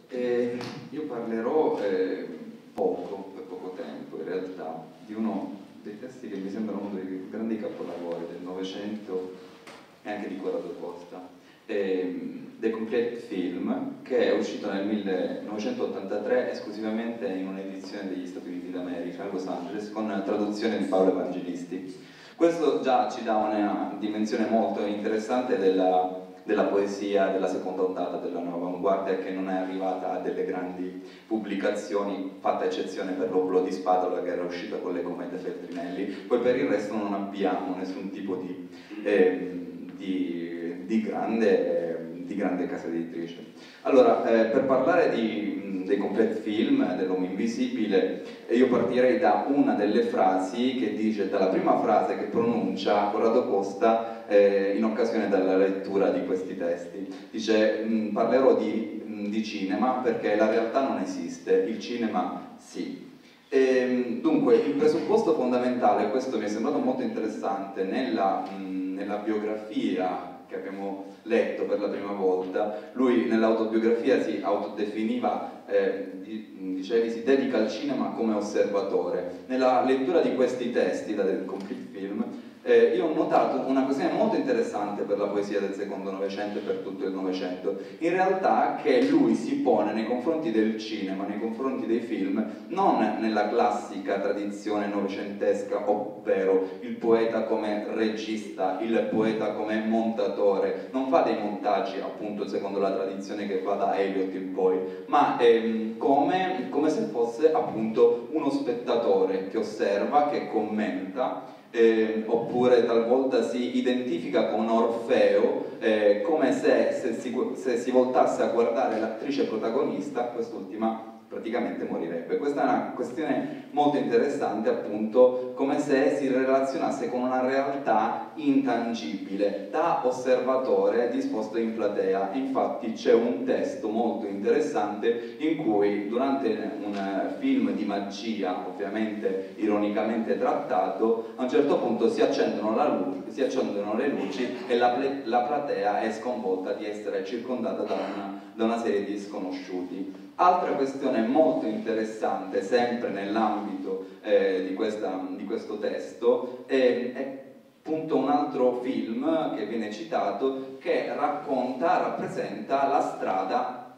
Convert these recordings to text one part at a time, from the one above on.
Io parlerò per poco tempo in realtà, di uno dei testi che mi sembrano uno dei grandi capolavori del Novecento e anche di Corrado Costa, The Complete Film, che è uscito nel 1983 esclusivamente in un'edizione degli Stati Uniti d'America, a Los Angeles, con traduzione di Paolo Evangelisti. Questo già ci dà una dimensione molto interessante della poesia della seconda ondata della nuova avanguardia, che non è arrivata a delle grandi pubblicazioni, fatta eccezione per l'Obolo di Spatola, che era uscita con le Comete Feltrinelli. Poi per il resto non abbiamo nessun tipo di grande casa editrice. Allora, per parlare dei Complete Film, dell'Uomo Invisibile, io partirei da una delle frasi che dice, dalla prima frase che pronuncia Corrado Costa in occasione della lettura di questi testi. Dice: parlerò di cinema perché la realtà non esiste, il cinema sì. Dunque, il presupposto fondamentale, questo mi è sembrato molto interessante nella biografia che abbiamo letto per la prima volta. Lui nell'autobiografia si autodefiniva, dicevi, si dedica al cinema come osservatore. Nella lettura di questi testi, da The Complete Film, io ho notato una questione molto interessante per la poesia del secondo Novecento e per tutto il Novecento. In realtà, che lui si pone nei confronti del cinema, nei confronti dei film, non nella classica tradizione novecentesca, ovvero il poeta come regista, il poeta come montatore. Non fa dei montaggi, appunto, secondo la tradizione che va da Eliot in poi, ma come se fosse, appunto, uno spettatore che osserva, che commenta, oppure talvolta si identifica con Orfeo, come se si voltasse a guardare l'attrice protagonista, quest'ultima praticamente morirebbe. Questa è una questione molto interessante, appunto, come se si relazionasse con una realtà intangibile, da osservatore disposto in platea. Infatti c'è un testo molto interessante in cui, durante un film di magia, ovviamente ironicamente trattato, a un certo punto si accendono le luci e la platea è sconvolta di essere circondata da una serie di sconosciuti. Altra questione molto interessante, sempre nell'ambito di questo testo, è appunto un altro film che viene citato, che rappresenta la strada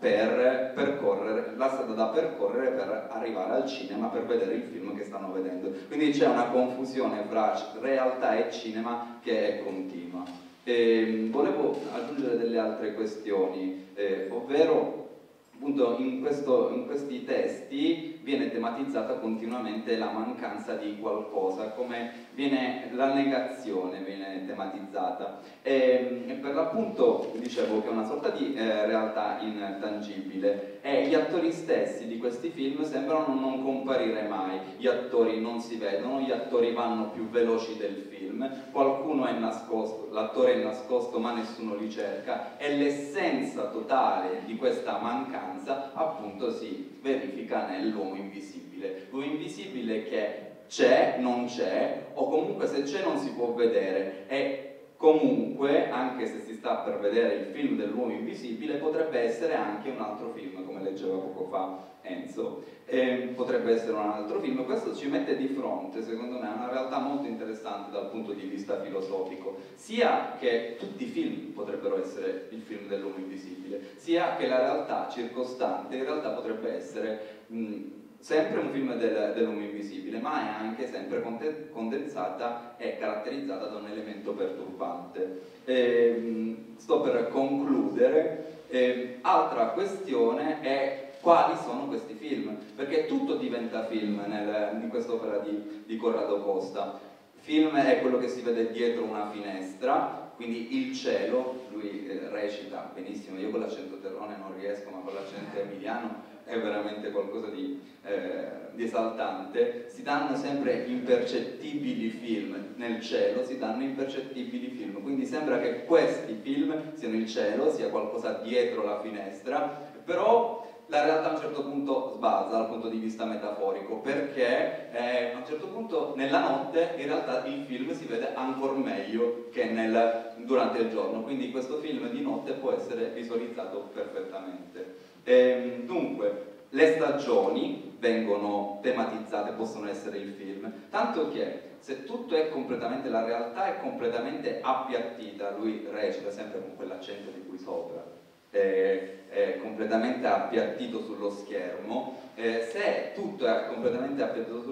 da percorrere per arrivare al cinema, per vedere il film che stanno vedendo. Quindi c'è una confusione fra realtà e cinema che è continua. Volevo aggiungere delle altre questioni, ovvero, appunto, in questi testi viene tematizzata continuamente la mancanza di qualcosa, come la negazione viene tematizzata, e per l'appunto dicevo che è una sorta di realtà intangibile, e gli attori stessi di questi film sembrano non comparire mai. Gli attori non si vedono, gli attori vanno più veloci del film, qualcuno è nascosto, l'attore è nascosto ma nessuno li cerca, e l'essenza totale di questa mancanza appunto si verifica nell'uomo invisibile. L'uomo invisibile che c'è, non c'è, o comunque se c'è non si può vedere, e comunque, anche se si sta per vedere il film dell'uomo invisibile, potrebbe essere anche un altro film, come leggeva poco fa Enzo, potrebbe essere un altro film. Questo ci mette di fronte, secondo me, a una realtà molto interessante dal punto di vista filosofico, sia che tutti i film potrebbero essere il film dell'uomo invisibile, sia che la realtà circostante in realtà potrebbe essere sempre un film dell'uomo invisibile, ma è anche sempre condensata e caratterizzata da un elemento perturbante. Sto per concludere. Altra questione è quali sono questi film, perché tutto diventa film in quest'opera di Corrado Costa. Film è quello che si vede dietro una finestra, quindi il cielo. Lui recita benissimo, io con l'accento terrone non riesco, ma con l'accento emiliano è veramente qualcosa di esaltante. Si danno sempre impercettibili film nel cielo, si danno impercettibili film, quindi sembra che questi film siano il cielo, sia qualcosa dietro la finestra, però la realtà a un certo punto sbalza dal punto di vista metaforico, perché a un certo punto nella notte in realtà il film si vede ancora meglio che durante il giorno, quindi questo film di notte può essere visualizzato perfettamente. Dunque, le stagioni vengono tematizzate, possono essere il film, tanto che se tutto è completamente, la realtà è completamente appiattita, lui recita sempre con quell'accento di qui sopra, è completamente appiattito sullo schermo, se tutto è completamente appiattito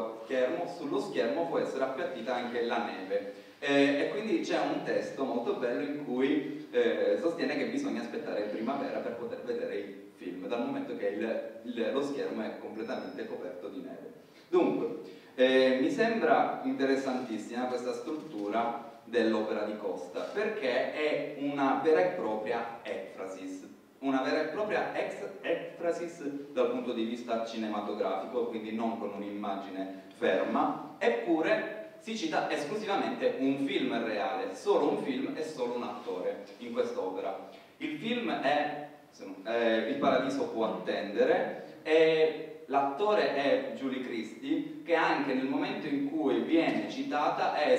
sullo schermo può essere appiattita anche la neve. E quindi c'è un testo molto bello in cui sostiene che bisogna aspettare primavera per poter vedere il film, dal momento che lo schermo è completamente coperto di neve. Dunque, mi sembra interessantissima questa struttura dell'opera di Costa, perché è una vera e propria ekphrasis, una vera e propria ekphrasis dal punto di vista cinematografico, quindi non con un'immagine ferma, eppure si cita esclusivamente un film reale, solo un film e solo un attore in quest'opera. Il film è Il paradiso può attendere e l'attore è Julie Christie, che anche nel momento in cui viene citata è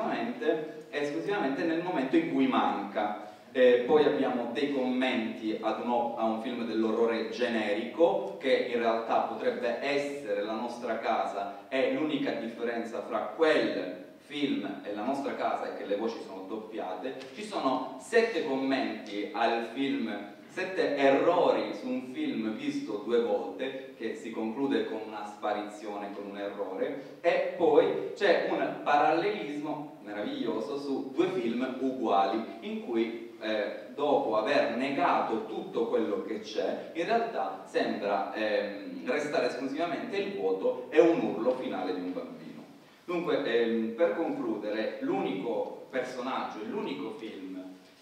esclusivamente nel momento in cui manca. Poi abbiamo dei commenti a un film dell'orrore generico, che in realtà potrebbe essere La nostra casa, e l'unica differenza fra quel film e La nostra casa è che le voci sono doppiate. Ci sono 7 commenti al film, 7 errori su un film visto 2 volte, che si conclude con una sparizione, con un errore, e poi c'è un parallelismo meraviglioso su 2 film uguali, in cui dopo aver negato tutto quello che c'è, in realtà sembra restare esclusivamente il vuoto e un urlo finale di un bambino. Dunque, per concludere, l'unico personaggio, l'unico film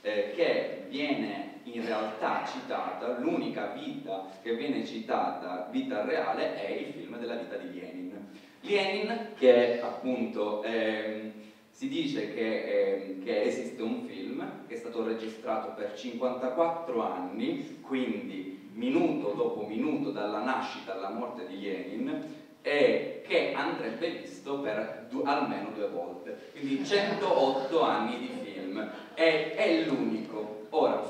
che viene in realtà citata, l'unica vita che viene citata, vita reale, è il film della vita di Lenin. Lenin, che appunto si dice che esiste un film che è stato registrato per 54 anni, quindi minuto dopo minuto dalla nascita alla morte di Lenin, e che andrebbe visto per almeno 2 volte, quindi 108 anni di film, è l'unico. Ora,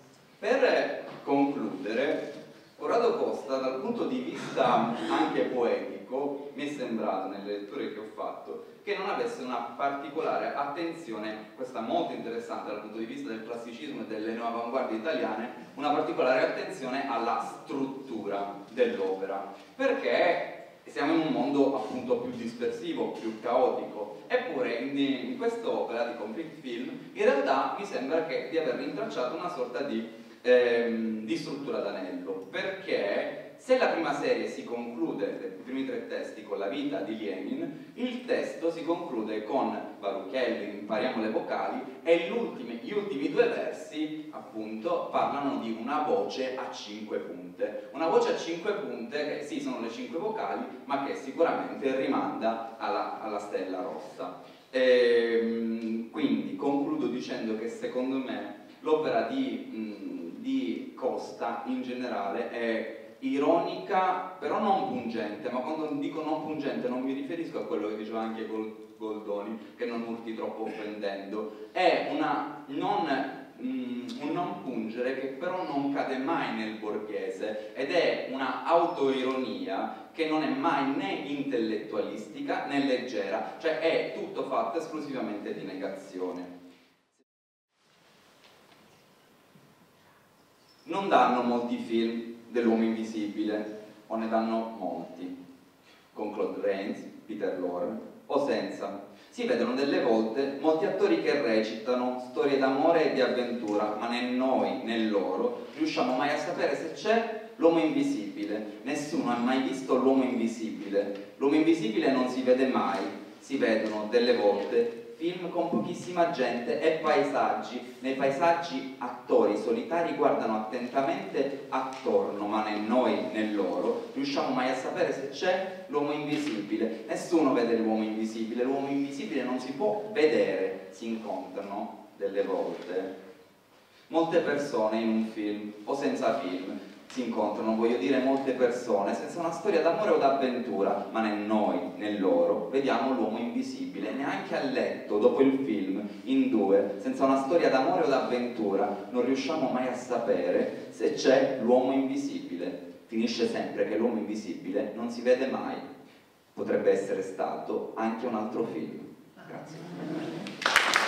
per concludere, Corrado Costa, dal punto di vista anche poetico, mi è sembrato nelle letture che ho fatto che non avesse una particolare attenzione, questa molto interessante dal punto di vista del classicismo e delle neoavanguardie italiane, una particolare attenzione alla struttura dell'opera, perché siamo in un mondo appunto più dispersivo, più caotico, eppure in quest'opera di Complete Film in realtà mi sembra di aver rintracciato una sorta di struttura d'anello, perché se la prima serie si conclude, i primi 3 testi, con la vita di Lenin, il testo si conclude con Baruchelli, impariamo le vocali, e gli ultimi 2 versi appunto parlano di una voce a 5 punte, una voce a 5 punte che sì, sono le 5 vocali, ma che sicuramente rimanda alla stella rossa. Quindi concludo dicendo che secondo me l'opera di Costa in generale è ironica, però non pungente, ma quando dico non pungente non mi riferisco a quello che diceva anche Goldoni, che non urti troppo offendendo, è un non pungere che però non cade mai nel borghese, ed è una autoironia che non è mai né intellettualistica né leggera, cioè è tutto fatto esclusivamente di negazione. Non danno molti film dell'uomo invisibile, o ne danno molti, con Claude Rains, Peter Lorre, o senza. Si vedono delle volte molti attori che recitano storie d'amore e di avventura, ma né noi né loro riusciamo mai a sapere se c'è l'uomo invisibile. Nessuno ha mai visto l'uomo invisibile. L'uomo invisibile non si vede mai, si vedono delle volte film con pochissima gente e paesaggi. Nei paesaggi attori solitari guardano attentamente attorno, ma né noi né loro riusciamo mai a sapere se c'è l'uomo invisibile. Nessuno vede l'uomo invisibile non si può vedere, si incontrano delle volte molte persone in un film o senza film. si incontrano, voglio dire molte persone, senza una storia d'amore o d'avventura, ma né noi né loro vediamo l'uomo invisibile, neanche a letto, dopo il film, in due, senza una storia d'amore o d'avventura, non riusciamo mai a sapere se c'è l'uomo invisibile. Finisce sempre che l'uomo invisibile non si vede mai. Potrebbe essere stato anche un altro film. Grazie.